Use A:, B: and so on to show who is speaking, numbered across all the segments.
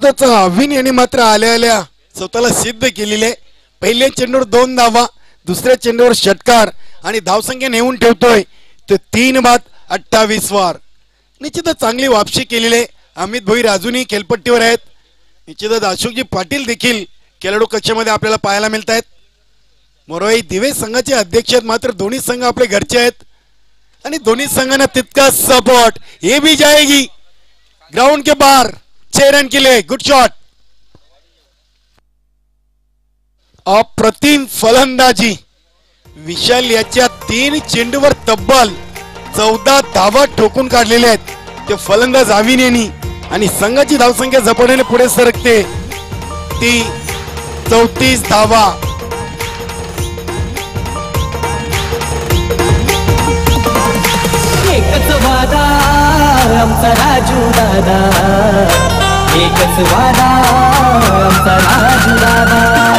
A: निश्चितच अविन यांनी मात्र आल्या आल्या स्वतःला सिद्ध केलेले. पहिल्या चेंडूवर 2 धावा, दुसऱ्या चेंडूवर षटकार आणि धावसंख्या नेऊन ठेवतोय तर 3 बाद 28 वर. निश्चितच चांगली वापसी केलेली आहे. अमित भोईर अजूनही खेळपट्टीवर आहेत. निश्चितच अशोकजी पाटील देखील खेळाडू कक्षामध्ये आपल्याला पाहायला मिळत आहेत. मोरवाई दिवे संघाचे अध्यक्ष आहेत, मात्र दोन्ही संघ आपले घरचे आहेत आणि दोन्ही संघांना तितका सपोर्ट. ये भी जाएगी ग्राउंड के बाहर, 6 रन के लिए. Good shot. अप्रतिम फलंदाजी. विशाल याच्या 3 चेंडूवर तब्बल 14 धावा ठोकून काढलेल्या आहेत ते फलंदाज अविन यांनी आणि संघाची धावसंख्या झपाट्याने पुढे सरकते. ती 34 धावा.
B: एकच वादा आमचा राजू दादा, एकच वादा आमचा राजू दादा.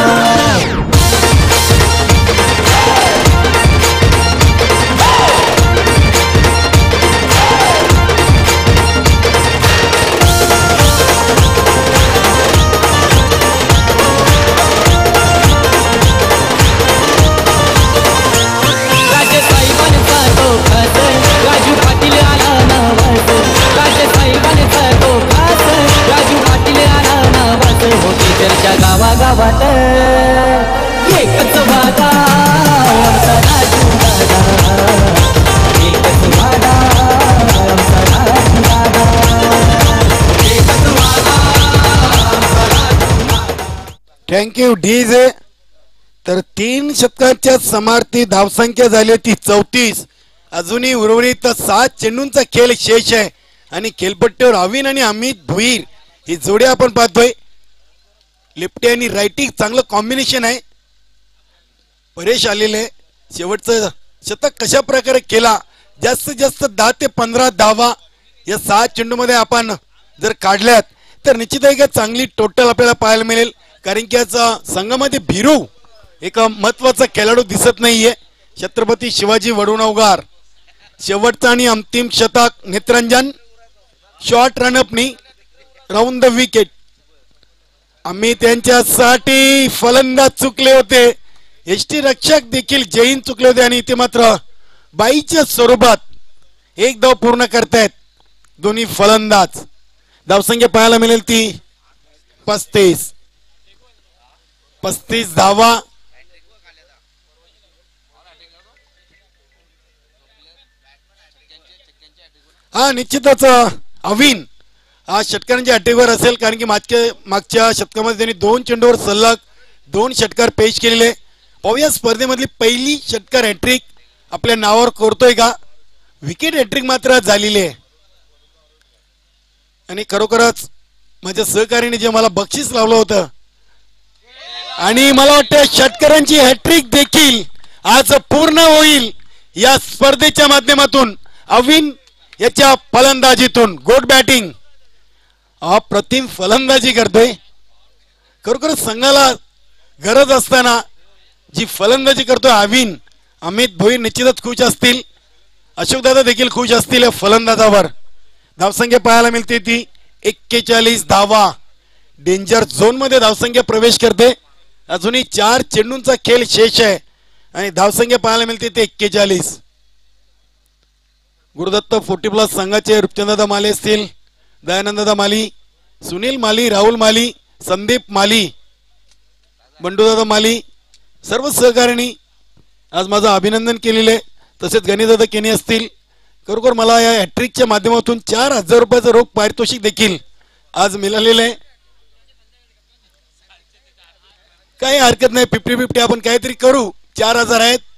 B: राजू पाटील आला नावाच, राजे साहेबांचा तो खास, राजू पाटील आला नावाच, होती चर्चा गावागावात. एकच वादा आमचा राजू दादा, एकच वादा आमचा राजू दादा, एकच वादा आमचा राजू दादा.
A: Thank you DJ. तर 3 षटकांच्या समार्थी धावसंख्या झाली ती 34. अजूनही उर्वरित 7 चेंडूंचा खेळ शेष आहे आणि खेळपट्टीवर अविन आणि अमित भोईर ही जोडी आपण पाहतोय. लेफ्टी आणि रायटिंग चांगलं कॉम्बिनेशन आहे. परेश आलेले शेवटचं शतक कशा प्रकारे केला. जास्तीत जास्त 10 ते 15 धावा या 7 चेंडूमध्ये आपण जर काढल्यात तर निश्चित आहे का चांगली टोटल आपल्याला पाहायला मिळेल. कारण की याचा संघामध्ये भिरू एक महत्वाचा खेळाडू दिसत नाहीये. छत्रपती शिवाजी वडुणवगार शेवटचा आणि अंतिम शतक. नेत्रंजन शॉर्ट रनअपनी राऊंड द विकेट. अमित यांच्यासाठी फलंदाज चुकले होते. एसटी रक्षक देखील जैन चुकले होते आणि इथे मात्र बाईच्या स्वरूपात 1 धाव पूर्ण करतायत दोन्ही फलंदाज. धावसंख्या पाहायला मिळेल ती 35 धावा. हा निश्चितच अविन हा षटकारांच्या अटेवर असेल. कारण की मागच्या शतकामध्ये त्यांनी 2 चेंडूवर सलग 2 षटकार पेश केलेले. पाहूया स्पर्धेमधली पहिली षटकार हॅट्रिक आपल्या नावावर करतोय का. विकेट हॅट्रिक मात्र झालेली आहे आणि खरोखरच माझ्या सहकार्याने जे मला बक्षीस लावलं होतं आणि मला वाटतं षटकारांची हॅट्रिक देखील आज पूर्ण होईल या स्पर्धेच्या माध्यमातून. अविन याच्या फलंदाजीतून गुड बॅटिंग. अप्रतिम फलंदाजी करतोय. खरोखर संघाला गरज असताना जी फलंदाजी करतोय अविन. अमित भोईर निश्चितच खुश असतील. अशोकदादा देखील खुश असतील या फलंदाजावर. धावसंख्या पाहायला मिळते ती 41 धावा. डेंजर झोन मध्ये धावसंख्या प्रवेश करते. अजूनही 4 चेंडूंचा खेळ शेष आहे आणि धावसंख्या पाहायला मिळते ती 41. गुरुदत्त 40+ संघाचे रूपचंददादा माली असतील, दयानंददादा माली, सुनील माली, राहुल माली, संदीप माली, बंडूदादा माली सर्व सहकार्यांनी आज माझं अभिनंदन केलेले. तसेच गणेशदादा केनी असतील. खरोखर मला या हॅट्रिकच्या माध्यमातून 4000 रुपयाचं रोख पारितोषिक देखील आज मिळालेलं आहे. काही हरकत नाही. 50-50 आपण काहीतरी करू. 4000 आहेत.